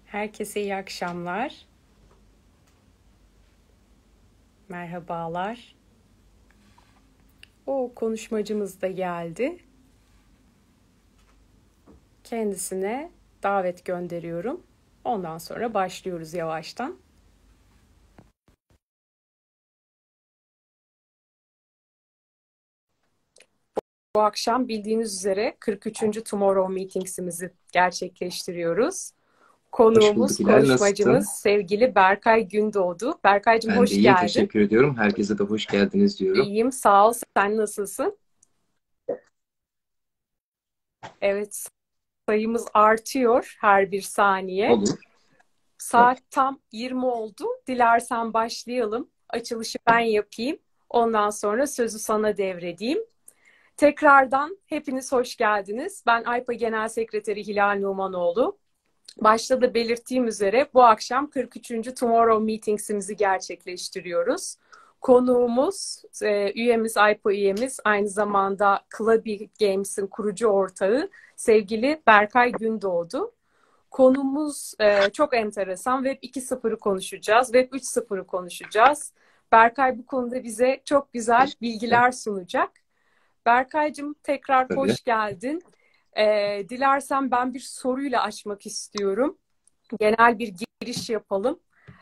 Herkese iyi akşamlar. Merhabalar. O konuşmacımız da geldi. Kendisine davet gönderiyorum. Ondan sonra başlıyoruz yavaştan. Bu akşam bildiğiniz üzere 43. Tomorrow Meetings'imizi gerçekleştiriyoruz. Hoş bulduk Konuğumuz, Hilal. Nasılsın? konuşmacımız sevgili Berkay Gündoğdu. Berkaycığım Ben de hoş iyiyim. geldin. Teşekkür ediyorum. Herkese de hoş geldiniz diyorum. İyiyim, sağ ol. Sen nasılsın? Evet, sayımız artıyor her bir saniye. Olur. Tabii. Saat tam 20 oldu. Dilersen başlayalım. Açılışı ben yapayım. Ondan sonra sözü sana devredeyim. Tekrardan hepiniz hoş geldiniz. Ben AYPA Genel Sekreteri Hilal Numanoğlu. Başta da belirttiğim üzere bu akşam 43. Tomorrow Meetings'imizi gerçekleştiriyoruz. Konuğumuz, üyemiz, AYPA üyemiz, aynı zamanda Clubby Games'in kurucu ortağı sevgili Berkay Gündoğdu. Konumuz çok enteresan. Web 2.0'ı konuşacağız. Web 3.0'ı konuşacağız. Berkay bu konuda bize çok güzel Teşekkürler. bilgiler sunacak. Berkaycığım tekrar Tabii. hoş geldin. Dilersen ben bir soruyla açmak istiyorum. Genel bir giriş yapalım.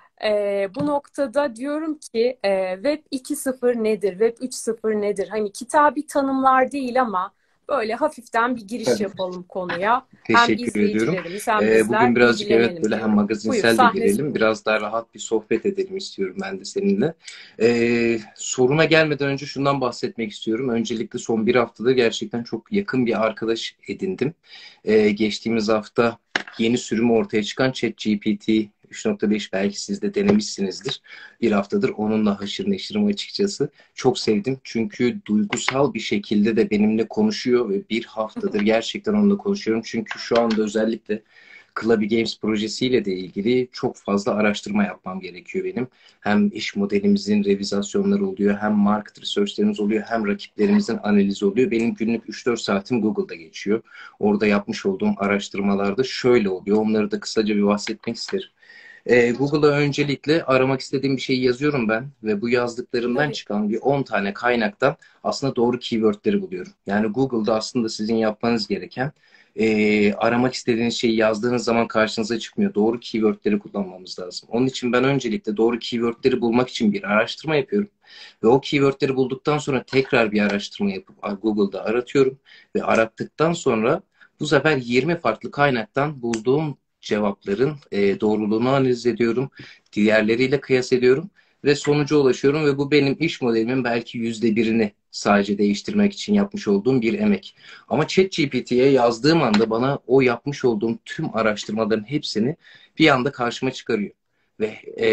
Bu noktada diyorum ki Web 2.0 nedir? Web 3.0 nedir? Hani kitabi tanımlar değil ama böyle hafiften bir giriş Tabii. yapalım konuya. Hem Teşekkür ediyorum. izleyicilerimiz hem Bugün bizler birazcık evet bilgilenelim böyle hem diyorum. Buyur, magazinsel de sahne girelim. senin. Biraz daha rahat bir sohbet edelim istiyorum ben de seninle. Soruna gelmeden önce şundan bahsetmek istiyorum. Öncelikle son bir haftada gerçekten çok yakın bir arkadaş edindim. Geçtiğimiz hafta yeni sürümü ortaya çıkan ChatGPT 3.5 belki siz de denemişsinizdir. Bir haftadır onunla haşır neşirim açıkçası. Çok sevdim çünkü duygusal bir şekilde de benimle konuşuyor ve bir haftadır gerçekten onunla konuşuyorum. Çünkü şu anda özellikle Clubby Games projesiyle de ilgili çok fazla araştırma yapmam gerekiyor benim. Hem iş modelimizin revizasyonları oluyor, hem market research'lerimiz oluyor, hem rakiplerimizin analizi oluyor. Benim günlük 3-4 saatim Google'da geçiyor. Orada yapmış olduğum araştırmalarda şöyle oluyor. Onları da kısaca bir bahsetmek isterim. Google'a öncelikle aramak istediğim bir şeyi yazıyorum ben ve bu yazdıklarımdan Tabii. çıkan bir 10 tane kaynaktan aslında doğru keywordleri buluyorum. Yani Google'da aslında sizin yapmanız gereken aramak istediğiniz şeyi yazdığınız zaman karşınıza çıkmıyor. Doğru keywordleri kullanmamız lazım. Onun için ben öncelikle doğru keywordleri bulmak için bir araştırma yapıyorum. Ve o keywordleri bulduktan sonra tekrar bir araştırma yapıp Google'da aratıyorum. Ve arattıktan sonra bu sefer 20 farklı kaynaktan bulduğum cevapların doğruluğunu analiz ediyorum. Diğerleriyle kıyas ediyorum ve sonuca ulaşıyorum ve bu benim iş modelimin belki %1'ini sadece değiştirmek için yapmış olduğum bir emek. Ama ChatGPT'ye yazdığım anda bana o yapmış olduğum tüm araştırmaların hepsini bir anda karşıma çıkarıyor. Ve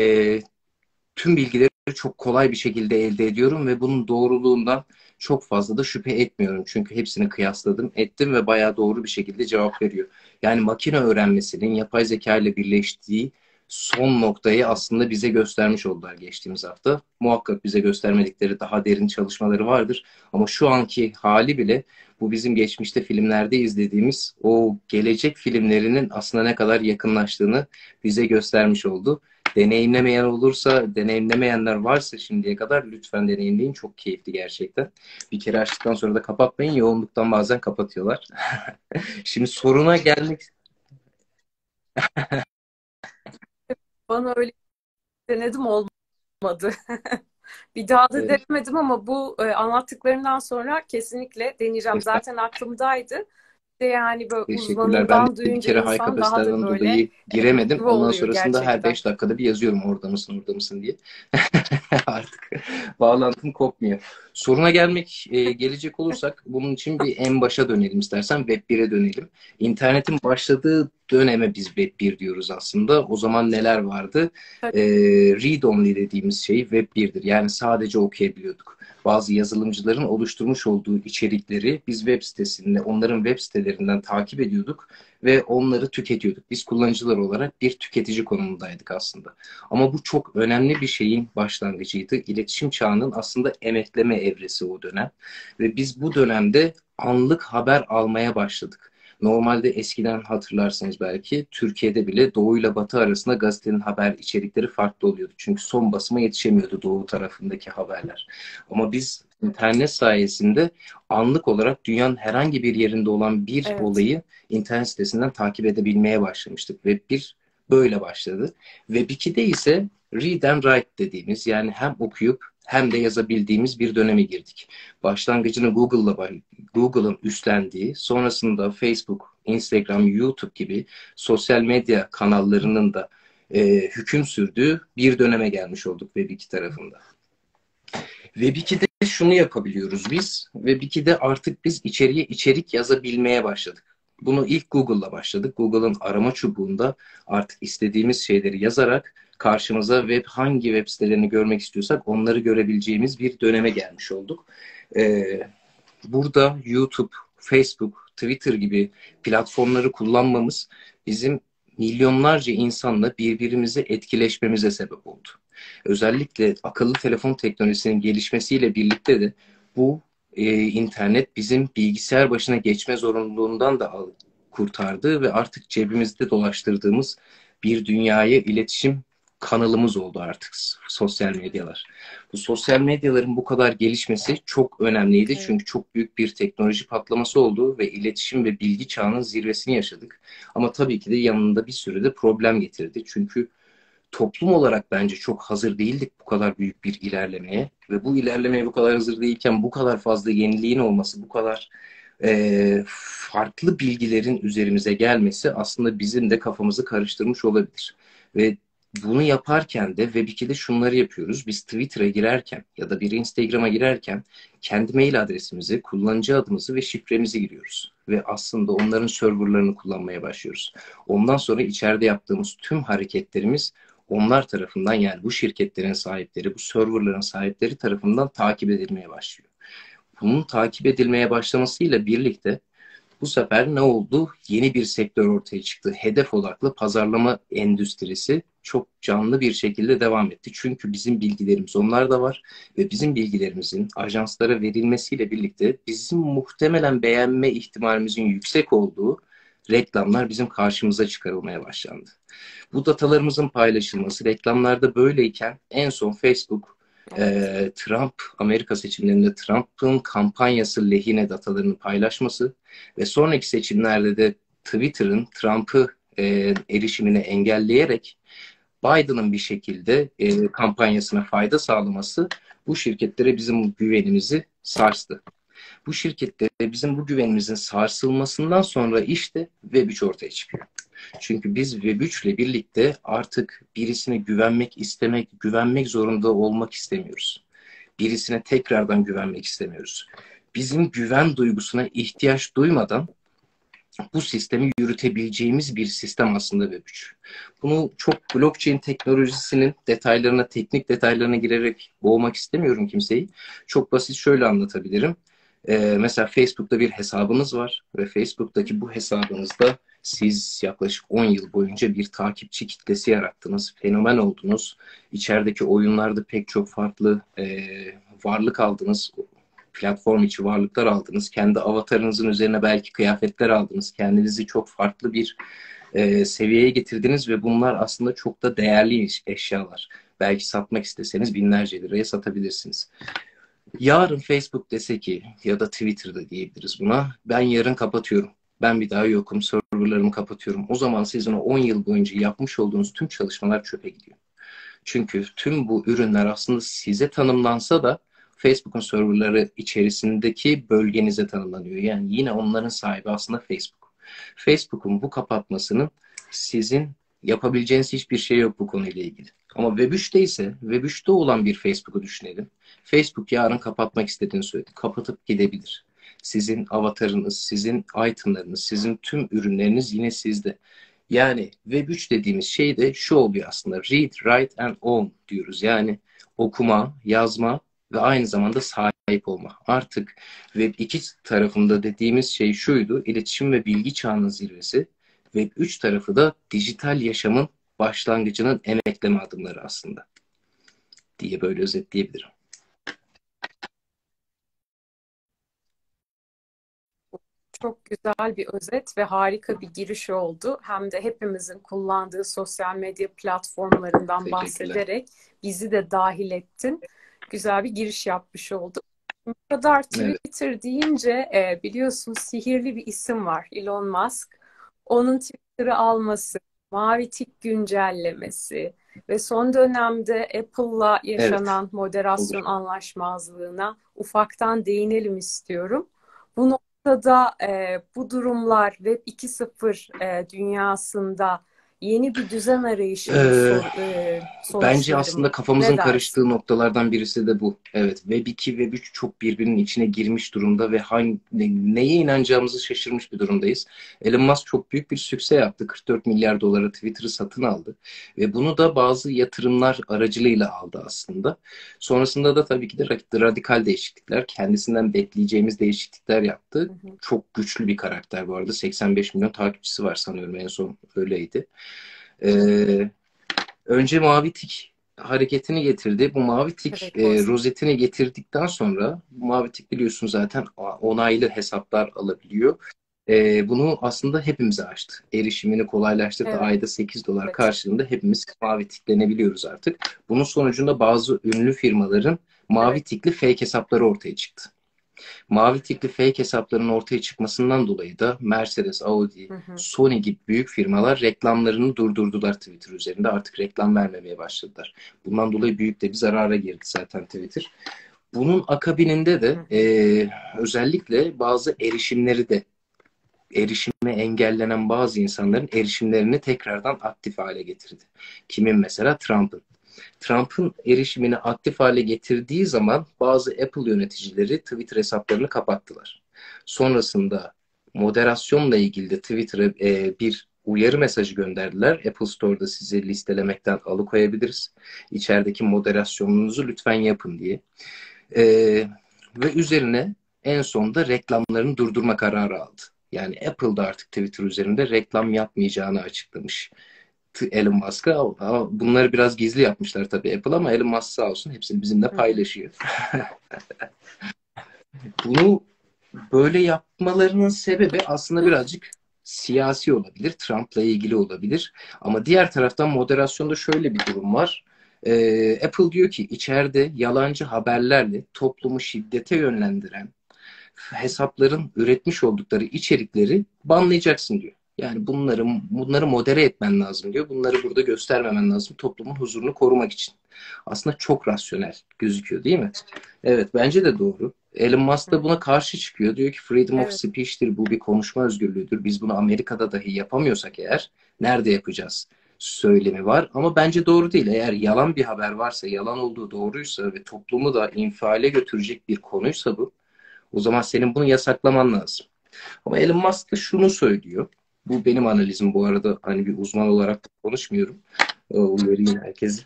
tüm bilgileri çok kolay bir şekilde elde ediyorum ve bunun doğruluğundan çok fazla da şüphe etmiyorum. Çünkü hepsini kıyasladım, ettim ve bayağı doğru bir şekilde cevap veriyor. Yani makine öğrenmesinin yapay zeka ile birleştiği son noktayı aslında bize göstermiş oldular geçtiğimiz hafta. Muhakkak bize göstermedikleri daha derin çalışmaları vardır. Ama şu anki hali bile bu bizim geçmişte filmlerde izlediğimiz o gelecek filmlerinin aslında ne kadar yakınlaştığını bize göstermiş oldu. Deneyimlemeyen olursa, deneyimlemeyenler varsa şimdiye kadar lütfen deneyimleyin. Çok keyifli gerçekten. Bir kere açtıktan sonra da kapatmayın. Yoğunluktan bazen kapatıyorlar. Şimdi soruna gelmek... Bana öyle denedim olmadı. Bir daha da denemedim ama bu anlattıklarından sonra kesinlikle deneyeceğim. Zaten aklımdaydı. De yani böyle Teşekkürler. Ben de uzmanından bir duyunca kere high insan daha da kapasiteden böyle dolayı giremedim. motive Ondan oluyor sonrasında her gerçekten. 5 dakikada bir yazıyorum orada mısın, orada mısın diye. Artık bağlantım kopmuyor. Soruna gelecek olursak bunun için bir en başa dönelim istersen. Web 1'e dönelim. İnternetin başladığı döneme biz Web 1 diyoruz aslında. O zaman neler vardı? Tabii, Ee, Read-only dediğimiz şey Web 1'dir. Yani sadece okuyabiliyorduk. Bazı yazılımcıların oluşturmuş olduğu içerikleri biz web sitesinde, onların web sitelerinden takip ediyorduk ve onları tüketiyorduk. Biz kullanıcılar olarak bir tüketici konumundaydık aslında. Ama bu çok önemli bir şeyin başlangıcıydı. İletişim çağının aslında emekleme evresi o dönem. Ve biz bu dönemde anlık haber almaya başladık. Normalde eskiden hatırlarsınız belki Türkiye'de bile Doğu ile Batı arasında gazetenin haber içerikleri farklı oluyordu. Çünkü son basıma yetişemiyordu Doğu tarafındaki haberler. Ama biz internet sayesinde anlık olarak dünyanın herhangi bir yerinde olan bir Evet. olayı internet sitesinden takip edebilmeye başlamıştık. Web 1 böyle başladı. Web 2'de ise read and write dediğimiz, yani hem okuyup hem de yazabildiğimiz bir döneme girdik. Başlangıcını Google'ın üstlendiği, sonrasında Facebook, Instagram, YouTube gibi sosyal medya kanallarının da hüküm sürdüğü bir döneme gelmiş olduk Web2 tarafında. Web2'de şunu yapabiliyoruz biz. Web2'de artık biz içeriye içerik yazabilmeye başladık. Bunu ilk Google'la başladık. Google'ın arama çubuğunda artık istediğimiz şeyleri yazarak karşımıza hangi web sitelerini görmek istiyorsak onları görebileceğimiz bir döneme gelmiş olduk. Ee, Burada YouTube, Facebook, Twitter gibi platformları kullanmamız bizim milyonlarca insanla birbirimizi etkileşmemize sebep oldu. Özellikle akıllı telefon teknolojisinin gelişmesiyle birlikte de bu internet bizim bilgisayar başına geçme zorunluluğundan da kurtardı ve artık cebimizde dolaştırdığımız bir dünyaya iletişim kanalımız oldu artık sosyal medyalar. Bu sosyal medyaların bu kadar gelişmesi çok önemliydi. Evet. Çünkü çok büyük bir teknoloji patlaması oldu ve iletişim ve bilgi çağının zirvesini yaşadık. Ama tabii ki de yanında bir sürü de problem getirdi. Çünkü toplum olarak bence çok hazır değildik bu kadar büyük bir ilerlemeye. Ve bu ilerlemeye bu kadar hazır değilken bu kadar fazla yeniliğin olması, bu kadar farklı bilgilerin üzerimize gelmesi aslında bizim de kafamızı karıştırmış olabilir. Ve bunu yaparken de Web2'de şunları yapıyoruz. Biz Twitter'a girerken ya da bir Instagram'a girerken kendi mail adresimizi, kullanıcı adımızı ve şifremizi giriyoruz. Ve aslında onların serverlarını kullanmaya başlıyoruz. Ondan sonra içeride yaptığımız tüm hareketlerimiz onlar tarafından, yani bu şirketlerin sahipleri, bu serverların sahipleri tarafından takip edilmeye başlıyor. Bunun takip edilmeye başlamasıyla birlikte bu sefer ne oldu? Yeni bir sektör ortaya çıktı. Hedef odaklı pazarlama endüstrisi çok canlı bir şekilde devam etti. Çünkü bizim bilgilerimiz onlarda var ve bizim bilgilerimizin ajanslara verilmesiyle birlikte bizim muhtemelen beğenme ihtimalimizin yüksek olduğu reklamlar bizim karşımıza çıkarılmaya başlandı. Bu datalarımızın paylaşılması reklamlarda böyleyken en son Facebook Evet. Trump, Amerika seçimlerinde Trump'ın kampanyası lehine datalarını paylaşması ve sonraki seçimlerde de Twitter'ın Trump'ı erişimini engelleyerek Biden'ın bir şekilde kampanyasına fayda sağlaması bu şirketlere bizim güvenimizi sarstı. Bu şirketlere bizim bu güvenimizin sarsılmasından sonra işte Web3 ortaya çıkıyor. Çünkü biz Web3 ile birlikte artık birisine güvenmek istemek, güvenmek zorunda olmak istemiyoruz. Birisine tekrardan güvenmek istemiyoruz. Bizim güven duygusuna ihtiyaç duymadan bu sistemi yürütebileceğimiz bir sistem aslında Web3. Bunu çok blockchain teknolojisinin detaylarına, teknik detaylarına girerek boğmak istemiyorum kimseyi. Çok basit şöyle anlatabilirim. Mesela Facebook'ta bir hesabınız var ve Facebook'taki bu hesabınızda siz yaklaşık 10 yıl boyunca bir takipçi kitlesi yarattınız, fenomen oldunuz. İçerideki oyunlarda pek çok farklı varlık aldınız, platform içi varlıklar aldınız. Kendi avatarınızın üzerine belki kıyafetler aldınız. Kendinizi çok farklı bir seviyeye getirdiniz ve bunlar aslında çok da değerli eşyalar. Belki satmak isteseniz binlerce liraya satabilirsiniz. Yarın Facebook dese ki, ya da Twitter'da diyebiliriz buna, ben yarın kapatıyorum. Ben bir daha yokum, serverlarımı kapatıyorum. O zaman sizin o 10 yıl boyunca yapmış olduğunuz tüm çalışmalar çöpe gidiyor. Çünkü tüm bu ürünler aslında size tanımlansa da Facebook'un serverları içerisindeki bölgenize tanımlanıyor. Yani yine onların sahibi aslında Facebook. Facebook'un bu kapatmasının sizin yapabileceğiniz hiçbir şey yok bu konuyla ilgili. Ama Web3'te ise Web3'te olan bir Facebook'u düşünelim. Facebook yarın kapatmak istediğini söyledi. Kapatıp gidebilir. Sizin avatarınız, sizin itemlarınız, sizin tüm ürünleriniz yine sizde. Yani Web3 dediğimiz şey de şu oluyor aslında. Read, write and own diyoruz. Yani okuma, yazma ve aynı zamanda sahip olma. Artık Web2 tarafında dediğimiz şey şuydu. İletişim ve bilgi çağının zirvesi. Web3 tarafı da dijital yaşamın başlangıcının emekleme adımları aslında diye böyle özetleyebilirim. çok güzel bir özet ve harika bir giriş oldu. Hem de hepimizin kullandığı sosyal medya platformlarından Teşekkürler. bahsederek bizi de dahil ettin. Güzel bir giriş yapmış olduk. Bu kadar Evet. Twitter deyince biliyorsun sihirli bir isim var, Elon Musk. Onun Twitter'ı alması, mavi tik güncellemesi ve son dönemde Apple'la Evet. yaşanan Olur. moderasyon anlaşmazlığına ufaktan değinelim istiyorum. Bu noktada bu durumlar Web 2.0 dünyasında yeni bir düzen arayışının Ee, Bence sonuçları aslında mı? Ne kafamızın dersin? karıştığı noktalardan birisi de bu. Evet, Web 2, Web 3 çok birbirinin içine girmiş durumda ve neye inanacağımızı şaşırmış bir durumdayız. Elon Musk çok büyük bir sükse yaptı. 44 milyar dolara Twitter'ı satın aldı. Ve bunu da bazı yatırımlar aracılığıyla aldı aslında. Sonrasında da tabii ki de radikal değişiklikler, kendisinden bekleyeceğimiz değişiklikler Hı yaptı. hı. Çok güçlü bir karakter bu arada. 85 milyon takipçisi var sanıyorum, en son öyleydi. Ee, Önce mavi tik hareketini getirdi. Bu mavi tik Evet, konsept. rozetini getirdikten sonra, bu mavi tik biliyorsun zaten onaylı hesaplar alabiliyor. Bunu aslında hepimize açtı. Erişimini kolaylaştırdı. Evet, Ayda 8 dolar karşılığında hepimiz mavi tiklenebiliyoruz artık. Bunun sonucunda bazı ünlü firmaların mavi evet. tikli fake hesapları ortaya çıktı. Mavi tikli fake hesapların ortaya çıkmasından dolayı da Mercedes, Audi, Hı hı. Sony gibi büyük firmalar reklamlarını durdurdular Twitter üzerinde. Artık reklam vermemeye başladılar. Bundan dolayı büyük de bir zarara girdi zaten Twitter. Bunun akabininde Hı de hı. özellikle bazı erişime engellenen bazı insanların erişimlerini tekrardan aktif hale getirdi. Kimin mesela? Trump'ın. Trump'ın erişimini aktif hale getirdiği zaman bazı Apple yöneticileri Twitter hesaplarını kapattılar. Sonrasında moderasyonla ilgili de Twitter'a bir uyarı mesajı gönderdiler. Apple Store'da sizi listelemekten alıkoyabiliriz. İçerideki moderasyonunuzu lütfen yapın diye. E, Ve üzerine en sonunda reklamlarını durdurma kararı aldı. Yani Apple da artık Twitter üzerinde reklam yapmayacağını açıklamış. Elon Musk'a. Bunları biraz gizli yapmışlar tabii Apple, ama Elon Musk sağ olsun hepsini bizimle Hı hı. paylaşıyor. Bunu böyle yapmalarının sebebi aslında birazcık siyasi olabilir. Trump'la ilgili olabilir. Ama diğer taraftan moderasyonda şöyle bir durum var. Apple diyor ki içeride yalancı haberlerle toplumu şiddete yönlendiren hesapların üretmiş oldukları içerikleri banlayacaksın diyor. Yani bunları modere etmen lazım diyor. Bunları burada göstermemen lazım toplumun huzurunu korumak için. Aslında çok rasyonel gözüküyor değil mi? Evet, bence de doğru. Elon Musk Hı da buna hı. karşı çıkıyor. Diyor ki freedom of Evet. speech'tir, bu bir konuşma özgürlüğüdür. Biz bunu Amerika'da dahi yapamıyorsak eğer nerede yapacağız? Söylemi var ama bence doğru değil. Eğer yalan bir haber varsa, yalan olduğu doğruysa ve toplumu da infiale götürecek bir konuysa bu, o zaman senin bunu yasaklaman lazım. Ama Elon Musk da şunu söylüyor. Bu benim analizim bu arada. Hani bir uzman olarak da konuşmuyorum. Uyarayım herkesi.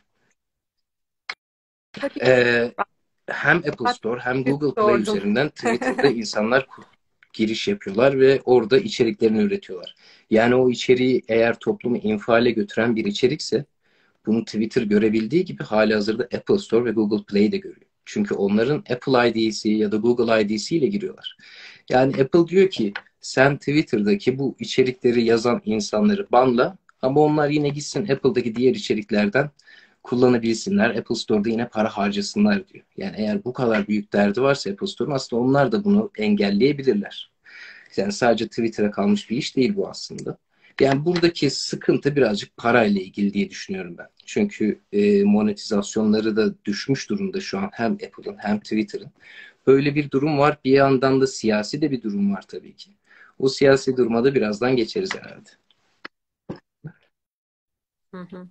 Tabii Ee, ben Hem Apple Store hem de Google Play sordum. üzerinden Twitter'da insanlar giriş yapıyorlar ve orada içeriklerini üretiyorlar. Yani o içeriği eğer toplumu infiale götüren bir içerikse, bunu Twitter görebildiği gibi halihazırda Apple Store ve Google Play de görüyor. Çünkü onların Apple ID'si ya da Google ID'si ile giriyorlar. Yani Apple diyor ki sen Twitter'daki bu içerikleri yazan insanları banla, ama onlar yine gitsin Apple'daki diğer içeriklerden kullanabilsinler. Apple Store'da yine para harcasınlar diyor. Yani eğer bu kadar büyük derdi varsa Apple Store'un, aslında onlar da bunu engelleyebilirler. Yani sadece Twitter'a kalmış bir iş değil bu aslında. Yani buradaki sıkıntı birazcık parayla ilgili diye düşünüyorum ben. Çünkü monetizasyonları da düşmüş durumda şu an, hem Apple'ın hem Twitter'ın. Böyle bir durum var. Bir yandan da siyasi de bir durum var tabii ki. O siyasi duruma da birazdan geçeriz herhalde. Hı hı.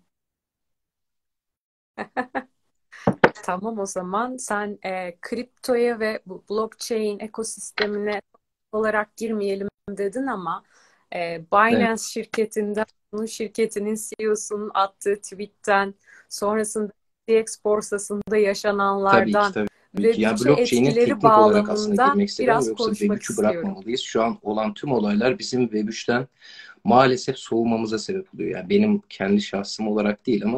Tamam, o zaman sen kriptoya ve bu blockchain ekosistemine olarak girmeyelim dedin ama Evet, Binance şirketinden, bunun şirketinin CEO'sunun attığı tweetten sonrasında FTX borsasında tabii ki yaşananlardan tabii ki. ve Yani bütçe blockchain'in etkileri teknik olarak aslında bağlamında girmek istedim, biraz yoksa konuşmak Web3'ü istiyorum. bırakmamalıyız. Şu an olan tüm olaylar bizim Web3'ten maalesef soğumamıza sebep oluyor. Yani benim kendi şahsım olarak değil ama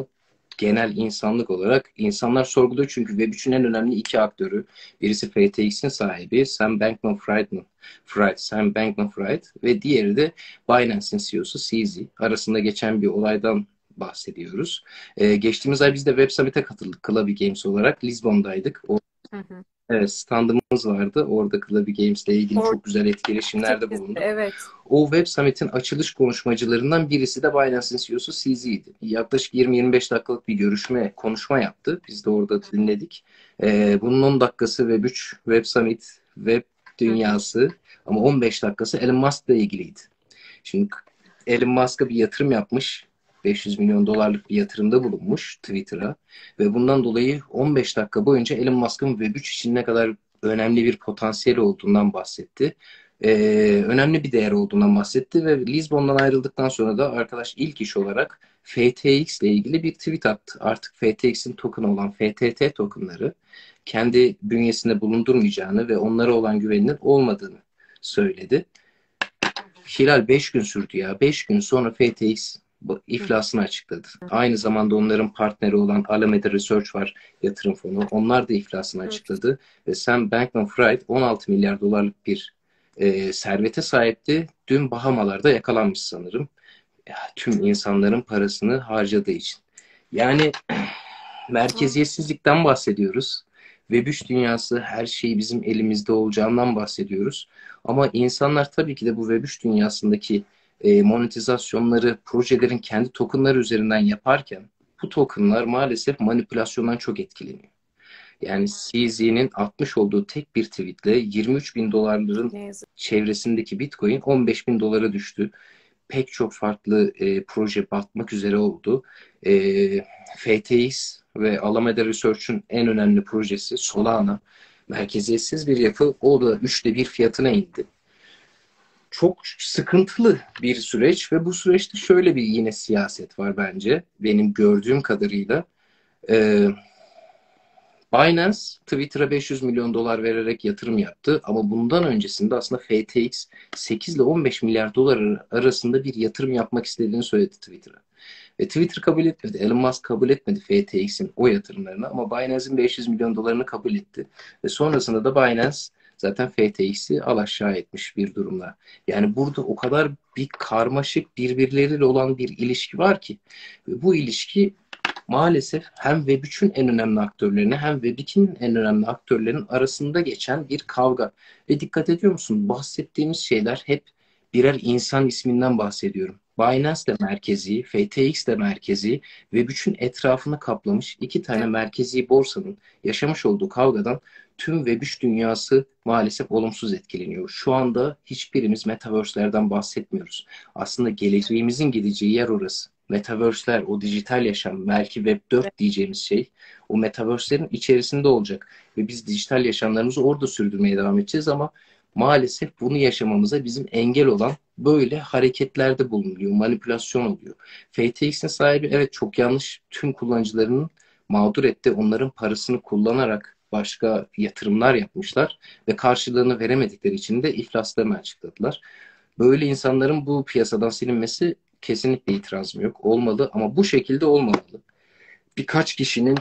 genel insanlık olarak insanlar sorguluyor çünkü Web3'ün en önemli iki aktörü. Birisi FTX'in sahibi Sam Sam Bankman-Fried ve diğeri de Binance'in CEO'su CZ. Arasında geçen bir olaydan bahsediyoruz. Geçtiğimiz ay biz de Web Summit'e katıldık Clubby Games olarak. Lizbon'daydık. Hı hı. Evet, standımız vardı. Orada Clubby Games'le ilgili Orada çok güzel etkileşimlerde biz de, bulunduk. evet. O Web Summit'in açılış konuşmacılarından birisi de Binance'in CEO'su CZ'ydi. Yaklaşık 20-25 dakikalık bir konuşma yaptı. Biz de orada dinledik. Bunun 10 dakikası Web3, Web Summit, Web Hı hı. dünyası ama 15 dakikası Elon Musk'la ilgiliydi. Şimdi Elon Musk'a bir yatırım yapmış. 500 milyon dolarlık bir yatırımda bulunmuş Twitter'a. Ve bundan dolayı 15 dakika boyunca Elon Musk'ın Web3 için ne kadar önemli bir potansiyeli olduğundan bahsetti. Önemli bir değer olduğundan bahsetti ve Lisbon'dan ayrıldıktan sonra da arkadaş ilk iş olarak FTX ile ilgili bir tweet attı. Artık FTX'in token'ı olan FTT token'ları kendi bünyesinde bulundurmayacağını ve onlara olan güveninin olmadığını söyledi. Hilal 5 gün sürdü ya. 5 gün sonra FTX Hı hı. iflasını açıkladı. Aynı zamanda onların partneri olan Alameda Research var, yatırım fonu. Onlar da iflasını Evet. açıkladı. Ve Sam Bankman-Fried 16 milyar dolarlık bir servete sahipti. Dün Bahamalar'da yakalanmış sanırım. Ya, tüm insanların parasını harcadığı için. Yani Aa, merkeziyetsizlikten bahsediyoruz. Web3 dünyası her şey bizim elimizde olacağından bahsediyoruz. Ama insanlar tabii ki de bu Web3 dünyasındaki monetizasyonları, projelerin kendi tokenları üzerinden yaparken bu tokenlar maalesef manipülasyondan çok etkileniyor. Yani CZ'nin atmış olduğu tek bir tweetle 23 bin dolarların ne yazık. çevresindeki Bitcoin 15 bin dolara düştü. Pek çok farklı proje batmak üzere oldu. FTX ve Alameda Research'ün en önemli projesi Solana. Merkeziyetsiz bir yapı. O da 1/3 fiyatına indi. Çok sıkıntılı bir süreç ve bu süreçte şöyle bir yine siyaset var bence. Benim gördüğüm kadarıyla. Ee, Binance Twitter'a 500 milyon dolar vererek yatırım yaptı ama bundan öncesinde aslında FTX 8 ile 15 milyar dolar arasında bir yatırım yapmak istediğini söyledi Twitter'a. Ve Twitter kabul etmedi. Elon Musk kabul etmedi FTX'in o yatırımlarını ama Binance'in 500 milyon dolarını kabul etti. Ve sonrasında da Binance zaten FTX'i alaşağı etmiş bir durumda. Yani burada o kadar bir karmaşık birbirleriyle olan bir ilişki var ki ve bu ilişki maalesef hem Web3'ün en önemli aktörlerini hem Web2'nin en önemli aktörlerinin arasında geçen bir kavga. Ve dikkat ediyor musun? Bahsettiğimiz şeyler hep birer insan isminden bahsediyorum. Binance de merkezi, FTX de merkezi ve bütün etrafını kaplamış iki tane Evet. merkezi borsanın yaşamış olduğu kavgadan tüm Web3 dünyası maalesef olumsuz etkileniyor. Şu anda hiçbirimiz metaverse'lerden bahsetmiyoruz. Aslında geleceğimizin gideceği yer orası. Metaverse'ler, o dijital yaşam, belki Web Evet. 4 diyeceğimiz şey o metaverse'lerin içerisinde olacak. Ve biz dijital yaşamlarımızı orada sürdürmeye devam edeceğiz ama maalesef bunu yaşamamıza bizim engel olan böyle hareketlerde bulunuyor, manipülasyon oluyor. FTX'in sahibi evet çok yanlış tüm kullanıcılarının mağdur etti. Onların parasını kullanarak başka yatırımlar yapmışlar ve karşılığını veremedikleri için de iflaslarını açıkladılar. Böyle insanların bu piyasadan silinmesi kesinlikle itirazım yok. Olmalı ama bu şekilde olmamalı. Birkaç kişinin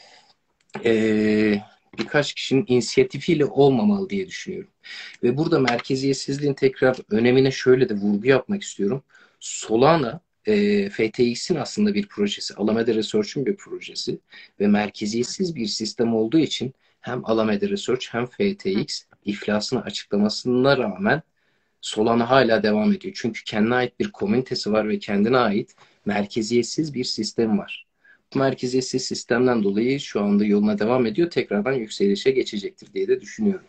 eee, birkaç kişinin inisiyatifiyle olmamalı diye düşünüyorum. Ve burada merkeziyetsizliğin tekrar önemine şöyle de vurgu yapmak istiyorum. Solana FTX'in aslında bir projesi, Alameda Research'ün bir projesi ve merkeziyetsiz bir sistem olduğu için hem Alameda Research hem FTX iflasını açıklamasına rağmen Solana hala devam ediyor. Çünkü kendine ait bir komünitesi var ve kendine ait merkeziyetsiz bir sistem var. Bu merkeziyetsiz sistemden dolayı şu anda yoluna devam ediyor. Tekrardan yükselişe geçecektir diye de düşünüyorum.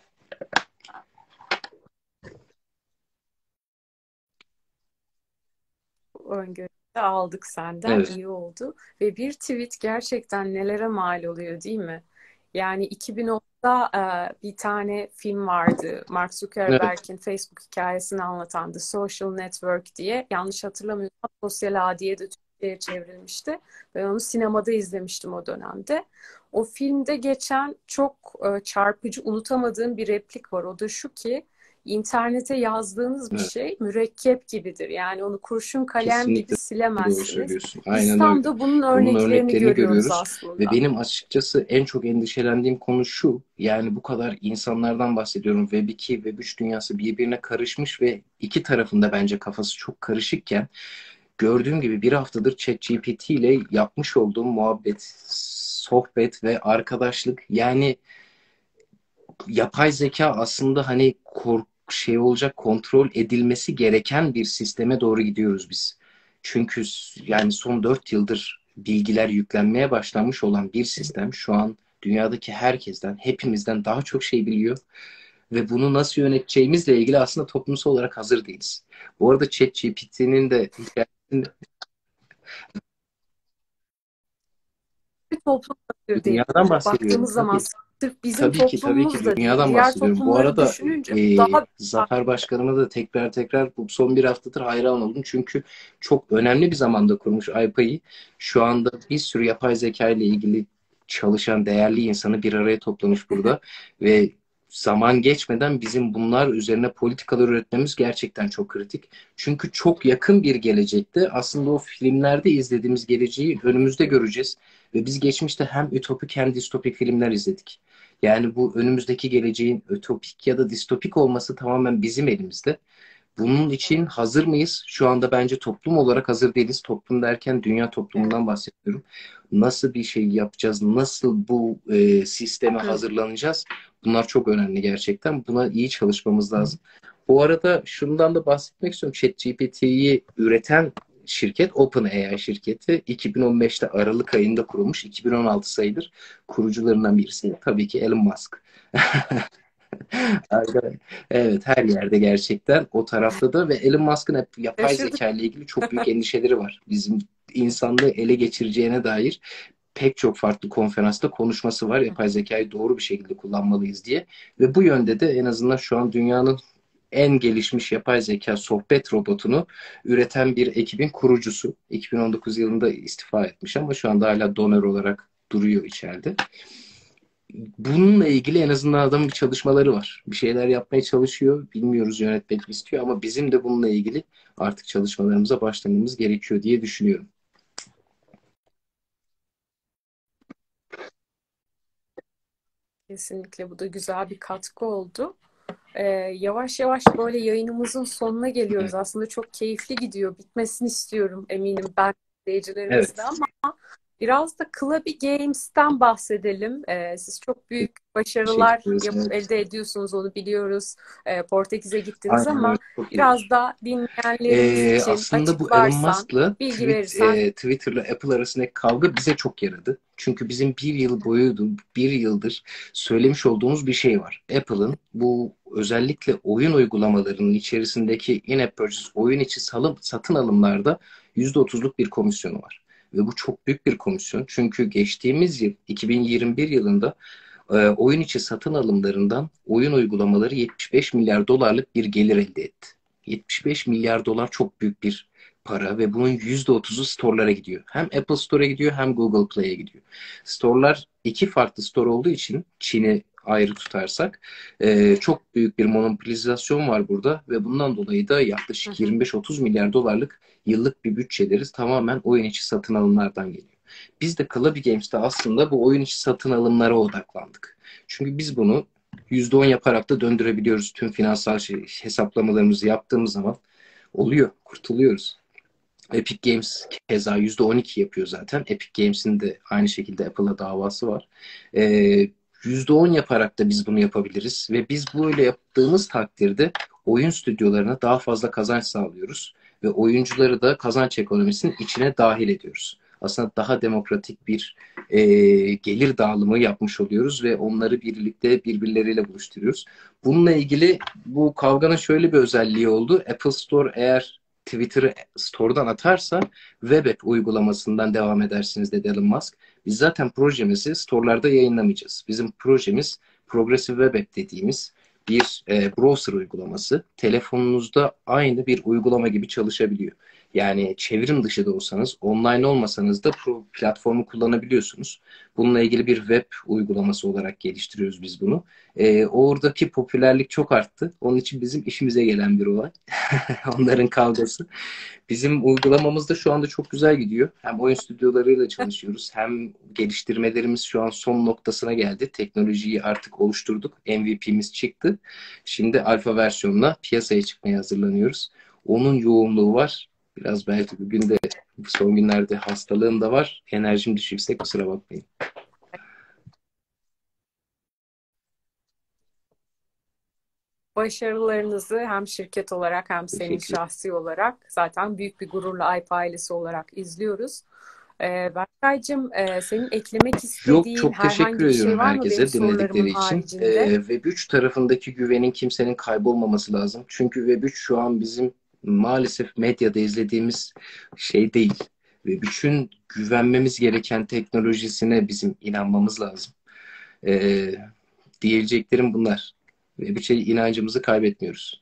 Öngörüyü de aldık senden. Evet. İyi oldu. Ve bir tweet gerçekten nelere mal oluyor, değil mi? Yani 2010'da bir tane film vardı. Mark Evet. Zuckerberg'in Facebook hikayesini anlatan The Social Network diye. Yanlış hatırlamıyorsam Sosyal Ağ diye de Türkçe'ye çevrilmişti. Ben onu sinemada izlemiştim o dönemde. O filmde geçen çok çarpıcı, unutamadığım bir replik var. O da şu ki, İnternete yazdığınız bir Evet, şey mürekkep gibidir. Yani onu kurşun kalem gibi kesinlikle doğru silemezsiniz. söylüyorsun. Aynen Biz öyle. tam da bunun Bunun örneklerini örneklerini görüyoruz görüyoruz ve aslında. benim açıkçası en çok endişelendiğim konu şu. Yani bu kadar insanlardan bahsediyorum. Web2, Web3 dünyası birbirine karışmış ve iki tarafında bence kafası çok karışıkken gördüğüm gibi bir haftadır ChatGPT ile yapmış olduğum muhabbet, sohbet ve arkadaşlık yani yapay zeka aslında hani şey olacak kontrol edilmesi gereken bir sisteme doğru gidiyoruz biz. Çünkü yani son 4 yıldır bilgiler yüklenmeye başlanmış olan bir sistem şu an dünyadaki herkesten, hepimizden daha çok şey biliyor ve bunu nasıl yöneteceğimizle ilgili aslında toplumsal olarak hazır değiliz. Bu arada ChatGPT'nin de hikayesinde Bir toplum hazır değil. dünyadan bahsediyorum Baktığımız zaman tabii. sırf bizim Tabii ki toplumumuz da değil. dünyadan Diğer bahsediyorum. Bu toplumları arada düşününce bu daha Zafer Başkanıma da tekrar bu son bir haftadır hayran oldum. Çünkü çok önemli bir zamanda kurmuş Aypa'yı. Şu anda bir sürü yapay zeka ile ilgili çalışan değerli insanı bir araya toplamış burada. Ve zaman geçmeden bizim bunlar üzerine politikalar üretmemiz gerçekten çok kritik. Çünkü çok yakın bir gelecekte aslında o filmlerde izlediğimiz geleceği önümüzde göreceğiz. Ve biz geçmişte hem ütopik hem distopik filmler izledik. Yani bu önümüzdeki geleceğin ütopik ya da distopik olması tamamen bizim elimizde. Bunun için hazır mıyız? Şu anda bence toplum olarak hazır değiliz. Toplum derken dünya toplumundan bahsediyorum. Nasıl bir şey yapacağız? Nasıl bu sisteme Hı. hazırlanacağız? Bunlar çok önemli gerçekten. Buna iyi çalışmamız lazım. Bu arada şundan da bahsetmek istiyorum. ChatGPT'yi üreten şirket OpenAI şirketi 2015'te Aralık ayında kurulmuş. 2016 sayılır. Kurucularından birisi tabii ki Elon Musk. Evet, her yerde gerçekten o tarafta da ve Elon Musk'ın hep yapay Şaşırdık. zeka ile ilgili çok büyük endişeleri var. Bizim insanlığı ele geçireceğine dair pek çok farklı konferansta konuşması var. Yapay zekayı doğru bir şekilde kullanmalıyız diye. Ve bu yönde de en azından şu an dünyanın en gelişmiş yapay zeka sohbet robotunu üreten bir ekibin kurucusu. 2019 yılında istifa etmiş ama şu anda hala donör olarak duruyor içeride. Bununla ilgili en azından adamın bir çalışmaları var. Bir şeyler yapmaya çalışıyor. Bilmiyoruz yönetmek mi istiyor ama bizim de bununla ilgili artık çalışmalarımıza başlamamız gerekiyor diye düşünüyorum. Kesinlikle bu da güzel bir katkı oldu. Yavaş yavaş böyle yayınımızın sonuna geliyoruz. Evet. Aslında çok keyifli gidiyor. Bitmesini istiyorum eminim ben izleyicilerimiz de Evet. ama biraz da Clubby Games'ten bahsedelim. Siz çok büyük Teşekkür başarılar ederiz. Evet. elde ediyorsunuz onu biliyoruz. Portekiz'e gittiniz Aynen öyle. ama Çok iyi. biraz da dinleyenlerimiz için Aslında bu Elon açıklarsan, Musk'la bilgi verirsen. Twitter'la Apple arasındaki kavga bize çok yaradı. Çünkü bizim bir yıldır söylemiş olduğumuz bir şey var. Apple'ın bu özellikle oyun uygulamalarının içerisindeki in-app purchase, oyun içi satın alımlarda %30'luk bir komisyonu var. Ve bu çok büyük bir komisyon. Çünkü geçtiğimiz yıl 2021 yılında oyun içi satın alımlarından oyun uygulamaları 75 milyar dolarlık bir gelir elde etti. 75 milyar dolar çok büyük bir para ve bunun %30'u store'lara gidiyor. Hem Apple Store'a gidiyor hem Google Play'e gidiyor. Store'lar iki farklı store olduğu için Çin'i ayrı tutarsak çok büyük bir monopolizasyon var burada ve bundan dolayı da Hı yaklaşık hı. 25-30 milyar dolarlık yıllık bir bütçeleri tamamen oyun içi satın alımlardan geliyor. Biz de Clubby Games'te aslında bu oyun içi satın alımlara odaklandık. Çünkü biz bunu %10 yaparak da döndürebiliyoruz. Tüm finansal hesaplamalarımızı yaptığımız zaman oluyor, kurtuluyoruz. Epic Games keza %12 yapıyor zaten. Epic Games'in de aynı şekilde Apple'a davası var. %10 yaparak da biz bunu yapabiliriz ve biz böyle yaptığımız takdirde oyun stüdyolarına daha fazla kazanç sağlıyoruz ve oyuncuları da kazanç ekonomisinin içine dahil ediyoruz. Aslında daha demokratik bir gelir dağılımı yapmış oluyoruz ve onları birlikte birbirleriyle buluşturuyoruz. Bununla ilgili bu kavganın şöyle bir özelliği oldu. Apple Store eğer Twitter'ı store'dan atarsa web app uygulamasından devam edersiniz dedi Elon Musk. Biz zaten projemizi store'larda yayınlamayacağız. Bizim projemiz Progressive Web App dediğimiz bir browser uygulaması. Telefonunuzda aynı bir uygulama gibi çalışabiliyor. Yani çevrim dışı da olsanız, online olmasanız da platformu kullanabiliyorsunuz. Bununla ilgili bir web uygulaması olarak geliştiriyoruz biz bunu. Oradaki popülerlik çok arttı. Onun için bizim işimize gelen bir olay. Onların kavgası. Bizim uygulamamız da şu anda çok güzel gidiyor. Hem oyun stüdyolarıyla çalışıyoruz, hem geliştirmelerimiz şu an son noktasına geldi. Teknolojiyi artık oluşturduk. MVP'miz çıktı. Şimdi alfa versiyonla piyasaya çıkmaya hazırlanıyoruz. Onun yoğunluğu var. Biraz belki bugün de son günlerde hastalığım da var. Enerjim düşükse kusura bakmayın. Başarılarınızı hem şirket olarak hem senin Teşekkür ederim. şahsi olarak zaten büyük bir gururla Alp ailesi olarak izliyoruz. Berkaycığım, senin eklemek Yok, istediğin çok teşekkür herhangi bir şey ediyorum var mı benim herkese sorularımın dinledikleri için. haricinde? Web3 tarafındaki güvenin kimsenin kaybolmaması lazım. Çünkü Web3 şu an bizim maalesef medyada izlediğimiz şey değil. Web3'ün güvenmemiz gereken teknolojisine bizim inanmamız lazım. Ee, Diyeceklerim bunlar. Web3'e inancımızı kaybetmiyoruz.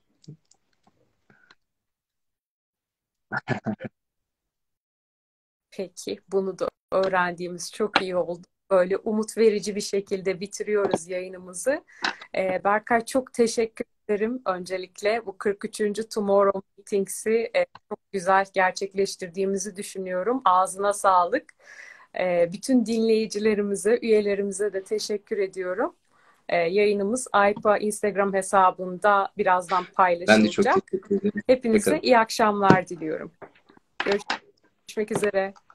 Peki, bunu da öğrendiğimiz çok iyi oldu. Böyle umut verici bir şekilde bitiriyoruz yayınımızı. Berkay, çok teşekkür ederim. Öncelikle bu 43. Tomorrow Meetings'i çok güzel gerçekleştirdiğimizi düşünüyorum. Ağzına sağlık. Bütün dinleyicilerimize, üyelerimize de teşekkür ediyorum. Yayınımız Aypa Instagram hesabında birazdan Ben de çok paylaşılacak. teşekkür ederim. Hepinize Hoşçakalın. iyi akşamlar diliyorum. Görüşmek üzere.